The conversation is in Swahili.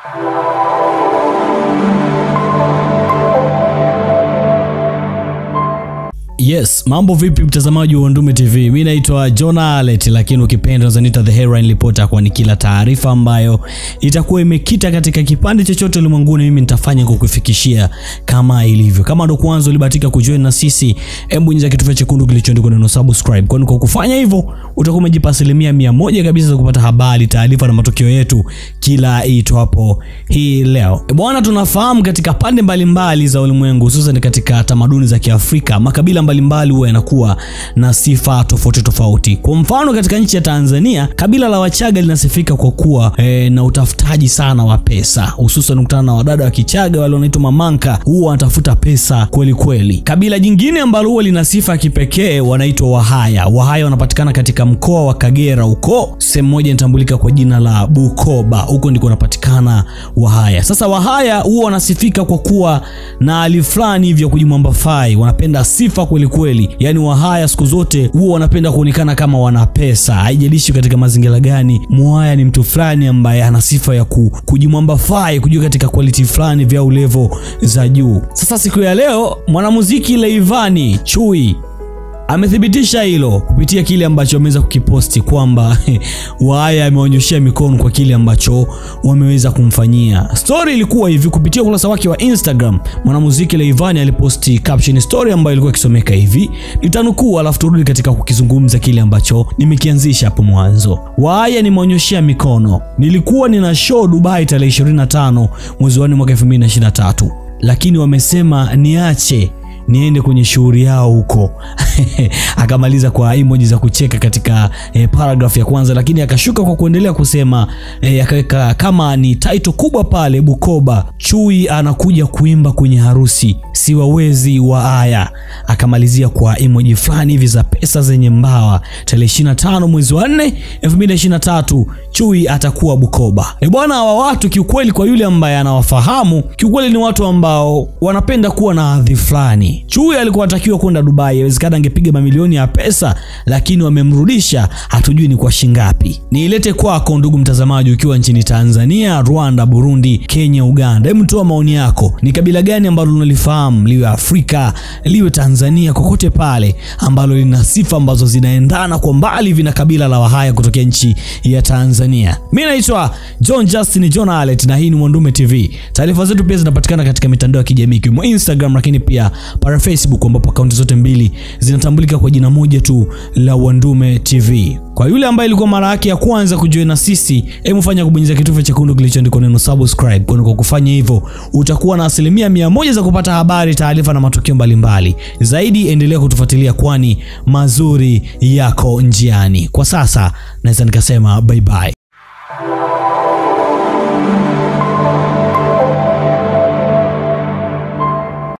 Yes, mambo vipi mtazamaji wa Wandume TV? Mimi naitwa Jonalet, lakini ukipenda unaniita the headline reporter, kwa ni kila taarifa ambayo itakuwa imekita katika kipande chochote ulimwenguni mimi nitafanya kukufikishia kama ilivyo. Kama ndo kwanza ulibahatika kujoin na sisi, hebu bonyeza kitufe chekundu kilichoandikwa neno subscribe. Kwani kwa kufanya hivyo utakuwa umejipa 100% kabisa za kupata habari, taarifa na matokeo yetu kila itwapo hii leo. Bwana, tunafahamu katika pande mbalimbali za ulimwengu, hususan katika tamaduni za Kiafrika, makabila mbalimbali huwa yanakuwa na sifa tofauti tofauti. Kwa mfano katika nchi ya Tanzania, kabila la Wachaga linasifika kwa kuwa na utafutaji sana wa pesa. Hususan ukutana na wadada wa Kichaga wale wanaitwa mamanka, huwa wanatafuta pesa kweli kweli. Kabila jingine ambalo huwa lina sifa kipekee wanaitwa Wahaya. Wahaya wanapatikana katika mkoa wa Kagera, huko sehemu moja inatambulika kwa jina la Bukoba. Huko ndiko wanapatikana Wahaya. Sasa Wahaya huwa wanasifika kwa kuwa na hali fulani hivyo kujimwamba fai, wanapenda sifa kweli kweli. Yani Wahaya siku zote huwa wanapenda kuonekana kama wana pesa. Haijalishi katika mazingira gani, Mwahaya ni mtu fulani ambaye ana sifa ya kujimwamba fai, kujua katika quality fulani vya level za juu. Sasa siku ya leo mwanamuziki Rayvan Chui amethibitisha hilo kupitia kile ambacho ameweza kukiposti kwamba Wahaya ameonyeshia mikono kwa kile ambacho wameweza kumfanyia. Story ilikuwa hivi, kupitia ukurasa wake wa Instagram, mwanamuziki Rayvan aliposti caption story ambayo ilikuwa ikisomeka hivi, nitanukuu alafu turudi katika kukizungumza kile ambacho nimekianzisha hapo mwanzo. Wahaya nimeonyeshia mikono. Nilikuwa nina show Dubai tarehe 25 mwezi wa 4 mwaka 2023, lakini wamesema niache niende kwenye shughuli yao huko. Akamaliza kwa emoji za kucheka katika paragraph ya kwanza, lakini akashuka kwa kuendelea kusema akaweka kama ni title kubwa pale, Bukoba Chui anakuja kuimba kwenye harusi, siwawezi Wahaya. Akamalizia kwa emoji fulani hivi za pesa zenye mbawa. Tarehe 25 mwezi wa 4 2023 Chui atakuwa Bukoba. Bwana, hawa watu kiukweli, kwa yule ambaye anawafahamu, kiukweli ni watu ambao wanapenda kuwa na hadhi fulani. Chui alikuwa anatakiwa kwenda Dubai, inawezekana angepiga mamilioni ya pesa, lakini wamemrudisha, hatujui ni kwa shingapi. Niilete kwako ndugu mtazamaji, ukiwa nchini Tanzania, Rwanda, Burundi, Kenya, Uganda. Hebu toa maoni yako. Ni kabila gani ambalo unalifahamu, liwe Afrika, liwe Tanzania, kokote pale, ambalo lina sifa ambazo zinaendana kwa mbali vina kabila la Wahaya kutokea nchi ya Tanzania? Mimi naitwa Jonalet na hii ni Wandume TV. Taarifa zetu pia zinapatikana katika mitandao ya kijamii kama Instagram, lakini pia para Facebook, ambapo akaunti zote mbili zinatambulika kwa jina moja tu la Wandume TV. Kwa yule ambaye ilikuwa mara yake ya kwanza kujoin na sisi, hebu fanya kubonyeza kitufe chekundu kilichoandikwa neno subscribe. Kwa kufanya hivyo utakuwa na 100% za kupata habari, taarifa na matukio mbalimbali. Zaidi endelea kutufuatilia, kwani mazuri yako njiani. Kwa sasa naweza nikasema bye bye.